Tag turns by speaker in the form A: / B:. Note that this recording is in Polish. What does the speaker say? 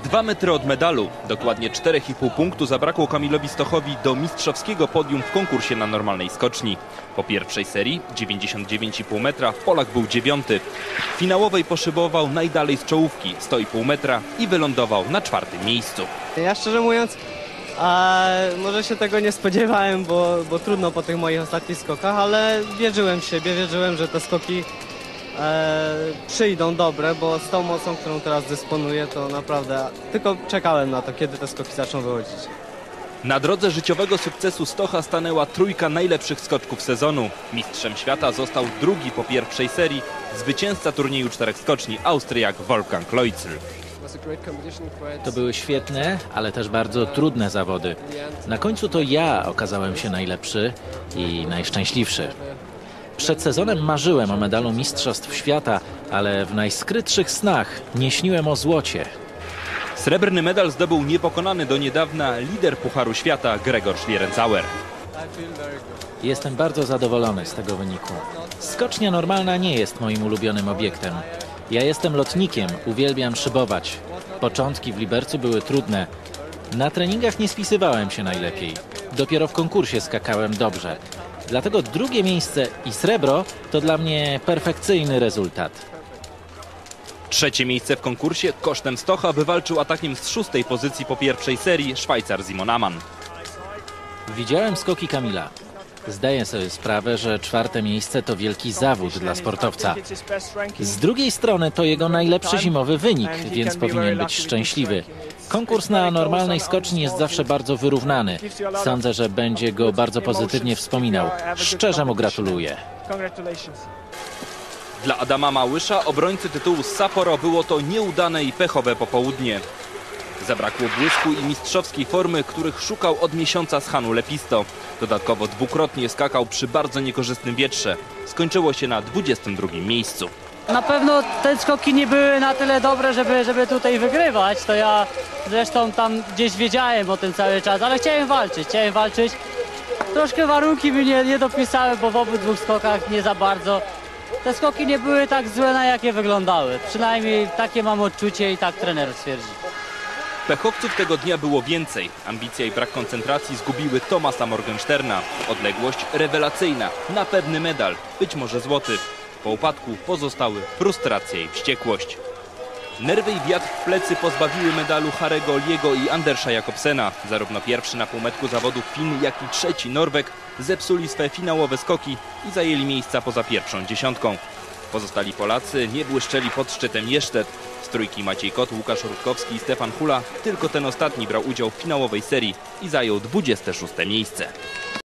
A: 2 metry od medalu, dokładnie 4,5 punktu zabrakło Kamilowi Stochowi do mistrzowskiego podium w konkursie na normalnej skoczni. Po pierwszej serii, 99,5 metra, Polak był 9. W finałowej poszybował najdalej z czołówki, 100,5 metra i wylądował na 4. miejscu.
B: Ja szczerze mówiąc, może się tego nie spodziewałem, bo trudno po tych moich ostatnich skokach, ale wierzyłem w siebie, wierzyłem, że te skoki przyjdą dobre, bo z tą mocą, którą teraz dysponuję, to naprawdę tylko czekałem na to, kiedy te skoki zaczną wychodzić.
A: Na drodze życiowego sukcesu Stocha stanęła trójka najlepszych skoczków sezonu. Mistrzem świata został drugi po pierwszej serii, zwycięzca turnieju 4 skoczni, Austriak Wolfgang Loitzl.
C: To były świetne, ale też bardzo trudne zawody. Na końcu to ja okazałem się najlepszy i najszczęśliwszy. Przed sezonem marzyłem o medalu Mistrzostw Świata, ale w najskrytszych snach nie śniłem o złocie.
A: Srebrny medal zdobył niepokonany do niedawna lider Pucharu Świata Gregor Schlierenzauer.
C: Jestem bardzo zadowolony z tego wyniku. Skocznia normalna nie jest moim ulubionym obiektem. Ja jestem lotnikiem, uwielbiam szybować. Początki w Libercu były trudne. Na treningach nie spisywałem się najlepiej. Dopiero w konkursie skakałem dobrze. Dlatego drugie miejsce i srebro to dla mnie perfekcyjny rezultat.
A: Trzecie miejsce w konkursie kosztem Stocha wywalczył atakiem z 6. pozycji po pierwszej serii Szwajcar Simon Ammann.
C: Widziałem skoki Kamila. Zdaję sobie sprawę, że 4. miejsce to wielki zawód dla sportowca. Z drugiej strony to jego najlepszy zimowy wynik, więc powinien być szczęśliwy. Konkurs na normalnej skoczni jest zawsze bardzo wyrównany. Sądzę, że będzie go bardzo pozytywnie wspominał. Szczerze mu gratuluję.
A: Dla Adama Małysza, obrońcy tytułu z Sapporo, było to nieudane i pechowe popołudnie. Zabrakło błysku i mistrzowskiej formy, których szukał od miesiąca z Hanu Lepisto. Dodatkowo dwukrotnie skakał przy bardzo niekorzystnym wietrze. Skończyło się na 22. miejscu.
D: Na pewno te skoki nie były na tyle dobre, żeby tutaj wygrywać. To ja zresztą tam gdzieś wiedziałem o tym cały czas, ale chciałem walczyć. Troszkę warunki mi nie dopisały, bo w obydwu skokach nie za bardzo. Te skoki nie były tak złe, na jakie wyglądały. Przynajmniej takie mam odczucie i tak trener stwierdzi.
A: Pechowców tego dnia było więcej. Ambicja i brak koncentracji zgubiły Thomasa Morgensterna. Odległość rewelacyjna, na pewny medal, być może złoty. Po upadku pozostały frustracja i wściekłość. Nerwy i wiatr w plecy pozbawiły medalu Harego Liego i Andersa Jakobsena. Zarówno pierwszy na półmetku zawodów Fin, jak i trzeci Norweg zepsuli swe finałowe skoki i zajęli miejsca poza pierwszą dziesiątką. Pozostali Polacy nie błyszczeli pod szczytem Jesztet. Z trójki Maciej Kot, Łukasz Rutkowski i Stefan Hula tylko ten ostatni brał udział w finałowej serii i zajął 26. miejsce.